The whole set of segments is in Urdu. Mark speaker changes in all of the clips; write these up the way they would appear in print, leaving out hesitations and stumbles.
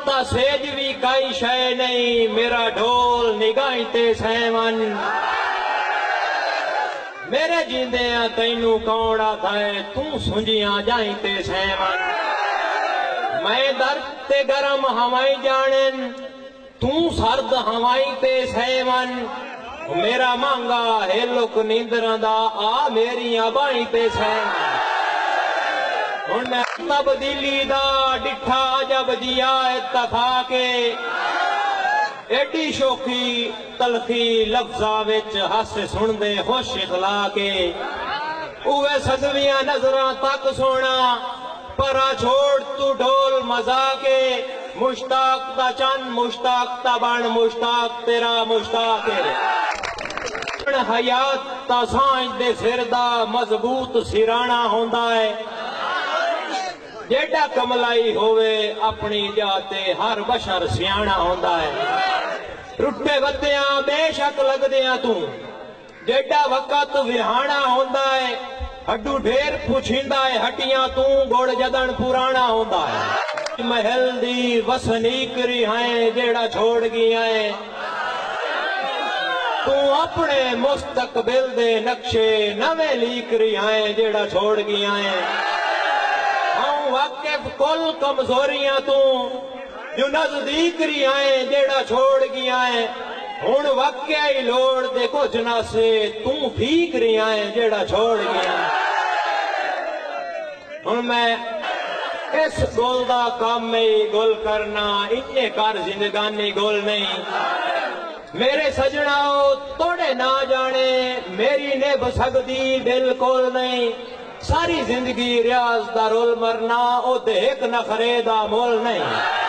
Speaker 1: تا سیج بھی کئی شے نہیں میرا ڈھول نگاہیں تے سیون میرے جیندیاں تینوں کون آتا ہے تو سنجیاں جائیں تے سیون میں درد تے گرم ہوائیں جانن تو سرد ہوائیں تے سیون میرا مانگا ہے لک نیندران دا آ میری آبائیں تے سیون ہن میں تبدیلی دا ڈٹھا جب دیا اتفاقے ایڈی شوخی تلخی لفظاں وچ ہس سن دے خوش اخلاقے اوے صدویاں نظراں تک سونا پرا چھوڑ تو ڈھول مذاقے مشتاق دا چن مشتاق تا بن مشتاق تیرا مشتاق حیات تا سانج دے سر دا مضبوط سرانا ہوندا ہے جیڑا کملائی ہوئے اپنی جاتے ہر بشر سیانا ہوندا ہے ٹوٹے وتیاں بے شک لگ دیاں تو جیڑا وقت وہانا ہوندا ہے ہڈو ڈھیر پوچھیندا ہے ہٹیاں تو گوڑ جدن پرانا ہوندا ہے محل دی وسنیک رہائیں جیڑا چھوڑ گیا ہے تو اپنے مستقبل دے نقشے نویں لیک رہائیں جیڑا چھوڑ گیا ہے ہم واقف کل کمزوریاں تو جو نزدیک رہائیں جیڑا چھوڑ گیا ہے ہن واقعی لوڑ دے کچھ نہ سے تو پھیک رہائیں جیڑا چھوڑ گیا ہے ہن میں اس گل دا کام میں گل کرنا اتنے کر زندگانی گل نہیں میرے سجناؤ توڑے نہ جانے میری نبھ سکتی بالکل نہیں ساری زندگی ریاض دا رول مرنا او دے ایک نخرے دا مول نہیں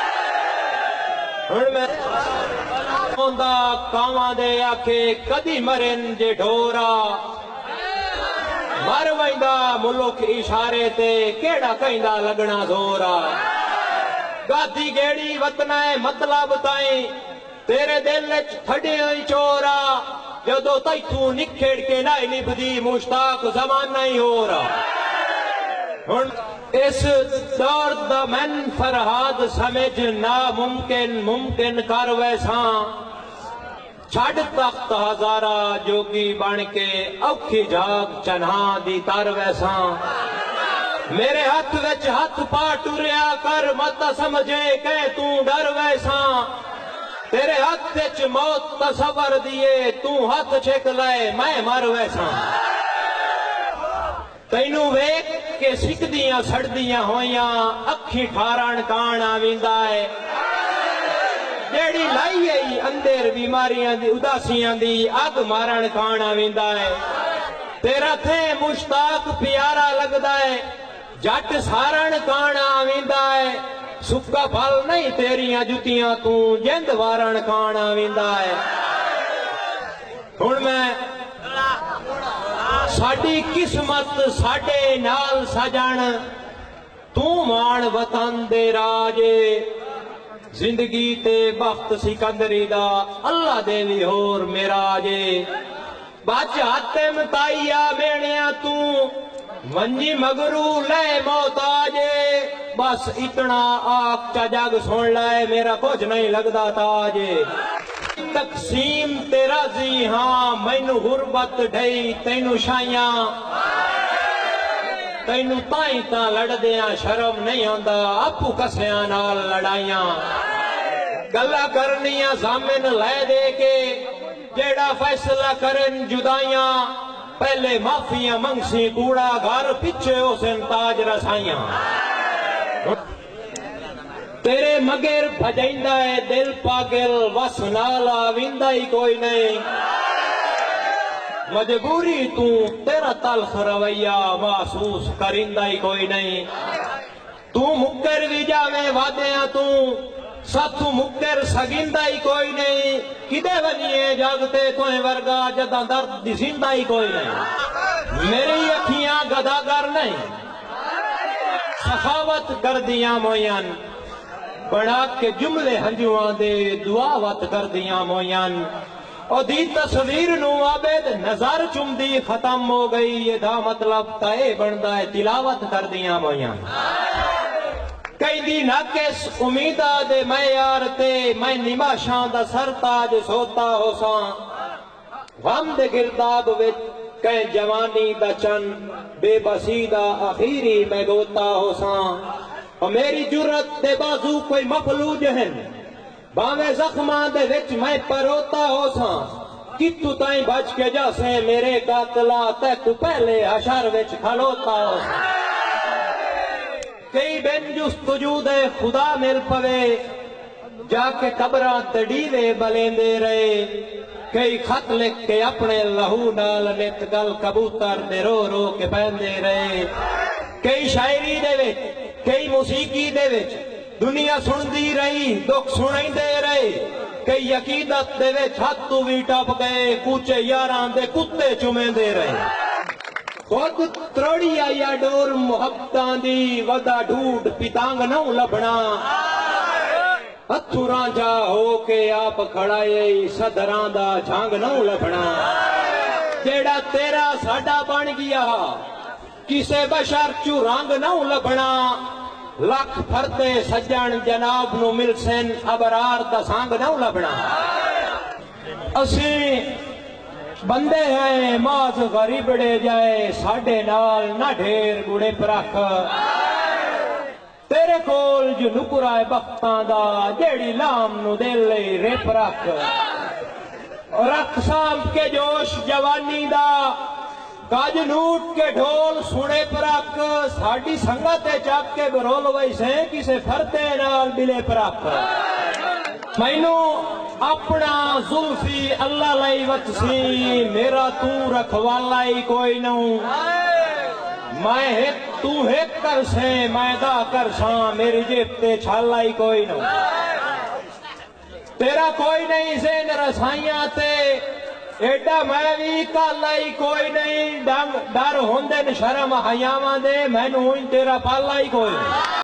Speaker 1: ہن میں ہوندا کاواں دے آکھے کدی مرن جے ڈھورا مر ویندا ملک اشارے تے کیڑا کہندا لگنا زورا گادی گیڑی وطنہ مطلب تائیں تیرے دل وچ تھڈے ہوئی چورا جدو تیتھوں نکھڑ کے نائی نبدی مشتاق زمانہ ہی ہو رہا ہن اس دور دا من فرہاد سمجھ ناممکن ممکن کر ویساں چھڑ تخت ہزارہ جوگی بن کے اوکھی جاگ چنہاں دی تر ویساں میرے ہاتھ وچ ہاتھ پا ٹریا کر مت سمجھے کہ تو ڈر ویساں تیرے ہاتھ وچ موت تصور دیے تو ہاتھ چھک لائے میں مر ویساں تینوں ویک کے سکدیاں سڑدیاں ہویاں اکھی ٹھارن کان آویندا ہے جیڑی لائی ہے اندر بیماریاں دی اداسیاں دی اگ مارن کان آویندا ہے تیرا تھے مشتاق پیارا لگدا ہے جٹ سارن کان آویندا ہے سکا پھل نہیں تیریاں جتیاں تو جند وارن کان آویندا ہے ہن میں ساڈی قسمت ساڈے نال سجن تو مان وطن دے راجے زندگی تے بخت سکندری دا اللہ دے بھی ہور میراجے بچ ہاتم تائیا میڑیاں تو منجی مگرو لے موتاجے بس اتنا آگ چا جگ سن لائے میرا کچھ نہیں لگدا تاجے تقسیم تیرا زی ہاں مینو غربت ڈھئی تینو شائیاں تینو تائیں تا لڑ دیاں شرم نہیں ہوندا اپو کسیاں نال لڑائیاں گلا کرنیاں سامن لے دے کے جیڑا فیصلہ کرن جدائیاں پہلے معافیاں منگسی کوڑا گھر پچھے اسن تاج رسائیاں تیرے مگر بھجائندہ ہے دل پاگل وس نالا ویندہ ہی کوئی نہیں مجبوری تو تیرا تلخ رویہ محسوس کرندہ ہی کوئی نہیں تو مکر بھی جاویں وعدیاں تو ساتھ مکر سگندہ ہی کوئی نہیں کدے بنیے جاگتے تویں ورگا جدہ درد زندہ ہی کوئی نہیں میری اکھیاں گداگر نہیں سخاوت کر دیاں موین بڑا کے جملے ہنجوان دے دعاوت کر دیاں موین اور دی تصویر نو عابد نظر چم دی ختم ہو گئی یہ دا مطلب تائے بندہ ہے تلاوت کر دیاں موین کہیں نہ کس امیدہ دے میں یار تے میں نماشاں دا سرتاج سوتا ہو ساں غم دے گرداب وچ کہیں جوانی دا چن بے بسی دا آخیری میں گوتا ہو ساں اور میری جرت دے بازو کوئی مفلوج ہیں باویں زخماں دے وچ میں پروتا ہو ساں کتو تائیں بچ کے جاسے میرے قاتلا تے تو پہلے حشر وچ کھلوتا ہو ساں کئی بن جستجو دے خدا مل پوے جا کے قبراں تے ڈیوے بلیندے رہے کئی خط لکھ کے اپنے لہو نال نت گل کبوتر دے رو رو کے پہندے رہے کئی شاعری دے وچ کئی موسیقی دے وچ دنیا سندی رہی دکھ سنائی دے رہے کئی عقیدت دے وچ ہاتھ تو بھی ٹپ گئے کوچے یاراں دے کتے چومیں دے رہے خود تروڑی آیا ڈور محبتاں دی ودا ڈھوڈ پتانگ نہ لبنا ہتھوراں جا ہو کے آپ کھڑائے صدراں دا جھانگ نہ لبنا جیڑا تیرا ساڈا بن گیا کسے بشر چو رنگ نہ لبنا لکھ پھردے سجن جناب نو مل سن ابرار دا سانگ نہ لبنا اسی بندے ہیں ماز غریبڑے جائے ساڈے نال نہ ڈھیر گڑے پرکھ تیرے کول جو نکرائے بختاں دا جیڑی لام نو دل لئی ریپ رکھ رکھ سانپ کے جوش جوانی دا کاج نوٹ کے ڈھول سنے پرکھ ساڈی سنگتے چاک کے برول ویسے کسے پھرتے نال بلے پرکھ مینو اپنا زلفی اللہ لائی وط سی میرا تو رکھوالا ہی کوئی نوں میں تو ایک کر سے میں دا کر ساں میری جیب تے چھالا ہی کوئی نوں تیرا کوئی نہیں سے رسائیاں تے ایڈا میں بھی کالا ہی کوئی نہیں ڈر ہوندے شرم حیاواں دے میں نوں تیرا پالا ہی کوئی نہیں